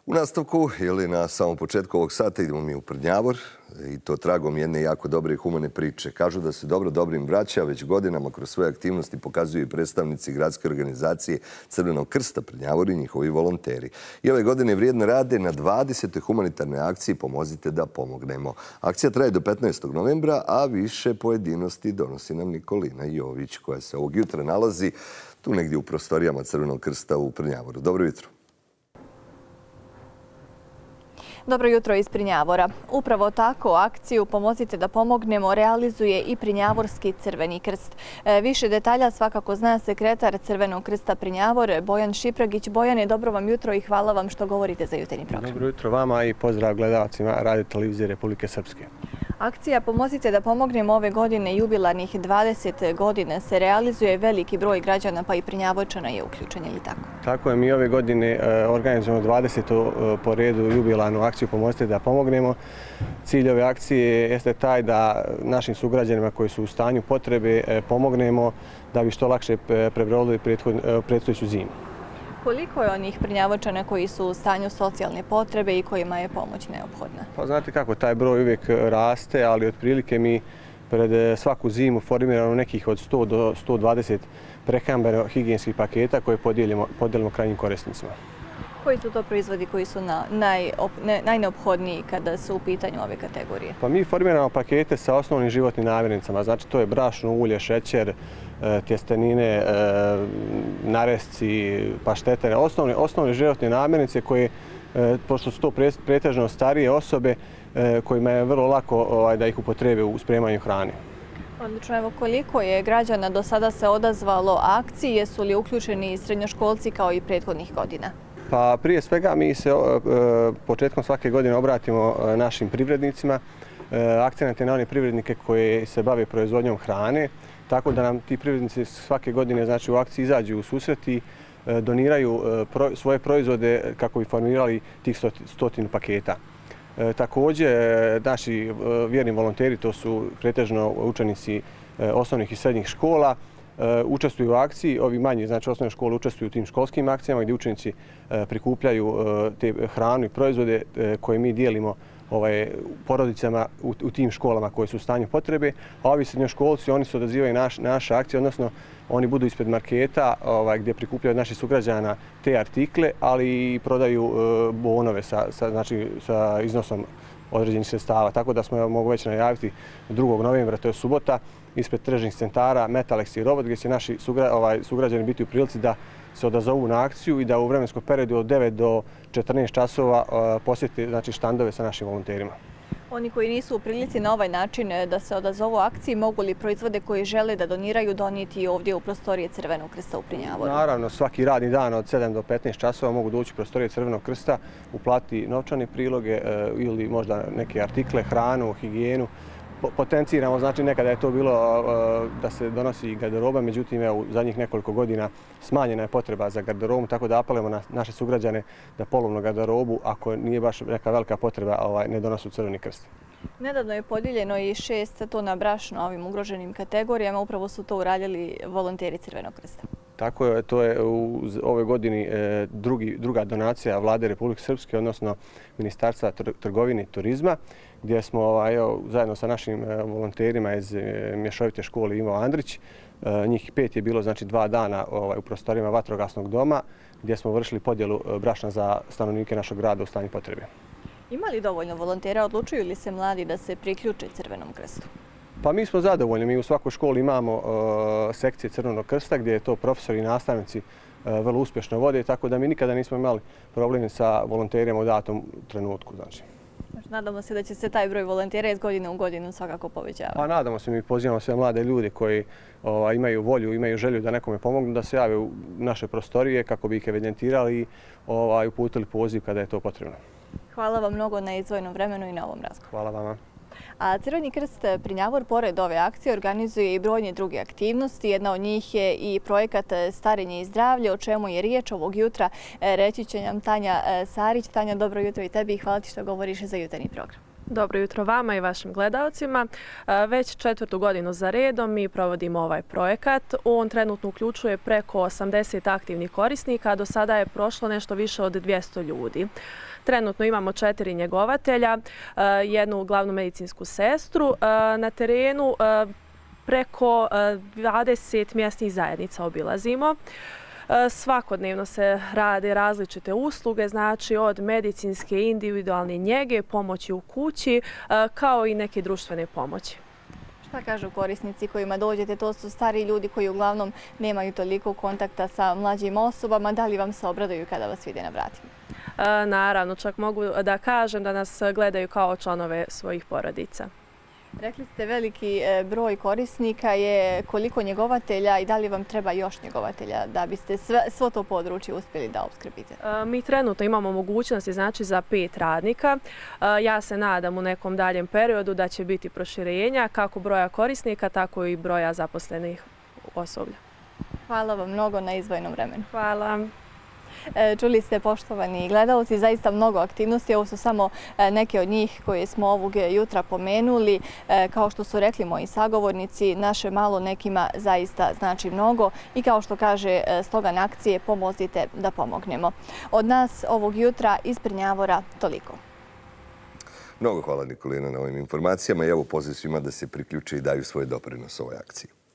U nastavku ili na samom početku ovog sata idemo mi u Prnjavor i to tragom jedne jako dobre i humane priče. Kažu da se dobrim vraća, već godinama kroz svoje aktivnosti pokazuju i predstavnici gradske organizacije Crvenog krsta Prnjavor i njihovi volonteri. I ove godine vrijedno rade na 20. humanitarnoj akciji Pomozite da pomognemo. Akcija traje do 15. novembra, a više pojedinosti donosi nam Nikolina Jović, koja se ovog jutra nalazi tu negdje u prostorijama Crvenog krsta u Prnjavoru. Dobro jutro. Dobro jutro iz Prnjavora. Upravo tako akciju Pomozite da pomognemo realizuje i Prnjavorski Crveni krst. Više detalja svakako zna sekretar Crvenog krsta Prnjavor, Bojan Šipragić. Bojane, dobro vam jutro i hvala vam što govorite za jutarnji program. Dobro jutro vama i pozdrav gledalcima Radio televizije Republike Srpske. Akcija Pomozite da pomognemo ove godine jubilarnih 20 godina se realizuje, veliki broj građana pa i Prnjavorčana je uključen, ili tako? Tako je, mi ove godine organizujemo 20. po redu jubilarnu akciju Pomozite da pomognemo. Cilj ove akcije jeste taj da našim sugrađanima koji su u stanju potrebe pomognemo da bi što lakše prebrodili predstojeću zimu. Koliko je onih Prnjavorčana koji su u stanju socijalne potrebe i kojima je pomoć neophodna? Pa znate kako, taj broj uvijek raste, ali otprilike mi pred svaku zimu formiramo nekih od 100 do 120 prehrambeno-higijenskih paketa koje podijelimo krajnjim korisnicima. Koji su to proizvodi koji su najneophodniji kada su u pitanju ove kategorije? Pa mi formiramo pakete sa osnovnim životnim namirnicama. Znači to je brašno, ulje, šećer, tjestenine, naresci, paštete. Osnovne životne namirnice koje, pošto su to pretežno starije osobe, kojima je vrlo lako da ih upotrebe u spremanju hrane. Odlično, evo koliko je građana do sada se odazvalo akciji, jesu li uključeni i srednjoškolci kao i prethodnih godina? Pa prije svega mi se početkom svake godine obratimo našim privrednicima. Akcenat je na one privrednike koji se bave proizvodnjom hrane, tako da nam ti privrednici svake godine znači, u akciji izađu u susret i doniraju svoje proizvode kako bi formirali tih 100 paketa. Također, naši vjerni volonteri, to su pretežno učenici osnovnih i srednjih škola, učestvuju u akciji. Ovi manji, znači osnovne škole, učestvuju u tim školskim akcijama gdje učenici prikupljaju te hranu i proizvode koje mi dijelimo porodicama u tim školama koje su u stanju potrebe. A ovi srednjoškolci, oni se odazivaju naše akcije, odnosno oni budu ispred marketa gdje prikupljaju od naših sugrađana te artikle, ali i prodaju bonove sa iznosom određenih sredstava. Tako da smo, mogu već najaviti, 2. novembra, to je subota, ispred tržnih centara Metalex i Robot, gdje će naši sugrađani biti u prilici da se odazovu na akciju i da u vremenskom periodu od 9 do 14 časova posjeti štandove sa našim volonterima. Oni koji nisu u prilici na ovaj način da se odazovu akciji, mogu li proizvode koji žele da doniraju donijeti ovdje u prostorije Crvenog krsta u Prnjavoru? Naravno, svaki radni dan od 7 do 15 časova mogu doći u prostorije Crvenog krsta, uplatiti novčane priloge ili možda neke artikle, hranu, higijenu. Potenciramo, znači nekada je to bilo da se donosi garderoba, međutim u zadnjih nekoliko godina smanjena je potreba za garderobom, tako da apelujemo na naše sugrađane da polovnu garderobu, ako nije baš neka velika potreba, ne donosu Crveni krst. Nedavno je podijeljeno i 6 tona brašna ovim ugroženim kategorijama, upravo su to uradili volonteri Crvenog krsta. Tako je, to je u ovoj godini druga donacija Vlade Republike Srpske, odnosno Ministarstva trgovine i turizma, gdje smo zajedno sa našim volonterima iz mješovite škole Ivo Andrić, njih 5 je bilo znači 2 dana u prostorijama vatrogasnog doma, gdje smo vršili podjelu brašna za stanovnike našeg grada u stanju potrebe. Ima li dovoljno volontera? Odlučuju li se mladi da se priključe Crvenom krstu? Pa mi smo zadovoljni. Mi u svakoj školi imamo sekcije Crvenog krsta gdje to profesori i nastavnici vrlo uspješno vode, tako da mi nikada nismo imali problemi sa volonterima u datom trenutku. Nadamo se da će se taj broj volontera iz godine u godinu svakako povećavati. Pa nadamo se, mi pozivamo sve mlade ljude koji imaju volju, imaju želju da nekome pomognu, da se jave u naše prostorije kako bi ih evidentirali i uputili poziv kada je to potrebno. Hvala vam mnogo na izdvojenom vremenu i na ovom razgovoru. Hvala vama. A Crveni krst Prnjavor, pored ove akcije, organizuje i brojne druge aktivnosti. Jedna od njih je i projekat Starenje i zdravlje, o čemu je riječ ovog jutra. Reći će nam Tanja Sarić. Tanja, dobro jutro i tebi i hvala ti što govoriš za jutarnji program. Dobro jutro vama i vašim gledalcima. Već 4. godinu za redom mi provodimo ovaj projekat. On trenutno uključuje preko 80 aktivnih korisnika, a do sada je prošlo nešto više od 200 ljudi. Trenutno imamo 4 njegovatelja, jednu glavnu medicinsku sestru. Na terenu preko 20 mjesnih zajednica obilazimo. Svakodnevno se rade različite usluge, znači od medicinske, individualne njege, pomoći u kući, kao i neke društvene pomoći. Šta kažu korisnici kojima dođete? To su stari ljudi koji uglavnom nemaju toliko kontakta sa mlađim osobama. Da li vam se obraduju kada vas vide na vratima? Naravno, čak mogu da kažem da nas gledaju kao članove svojih porodica. Rekli ste veliki broj korisnika je, koliko njegovatelja i da li vam treba još njegovatelja da biste svo to područje uspjeli da opskrbite? Mi trenutno imamo mogućnosti, znači, za 5 radnika. Ja se nadam u nekom daljem periodu da će biti proširenja kako broja korisnika, tako i broja zaposlenih osoblja. Hvala vam mnogo na izdvojenom vremenu. Hvala. Čuli ste, poštovani gledalci, zaista mnogo aktivnosti. Ovo su samo neke od njih koje smo ovog jutra pomenuli. Kao što su rekli moji sagovornici, naše malo nekima zaista znači mnogo i kao što kaže slogan akcije, pomozite da pomognemo. Od nas ovog jutra iz Prnjavora toliko. Mnogo hvala Nikolina na ovim informacijama i evo poziv svima da se priključe i daju svoj doprinos ovoj akciji.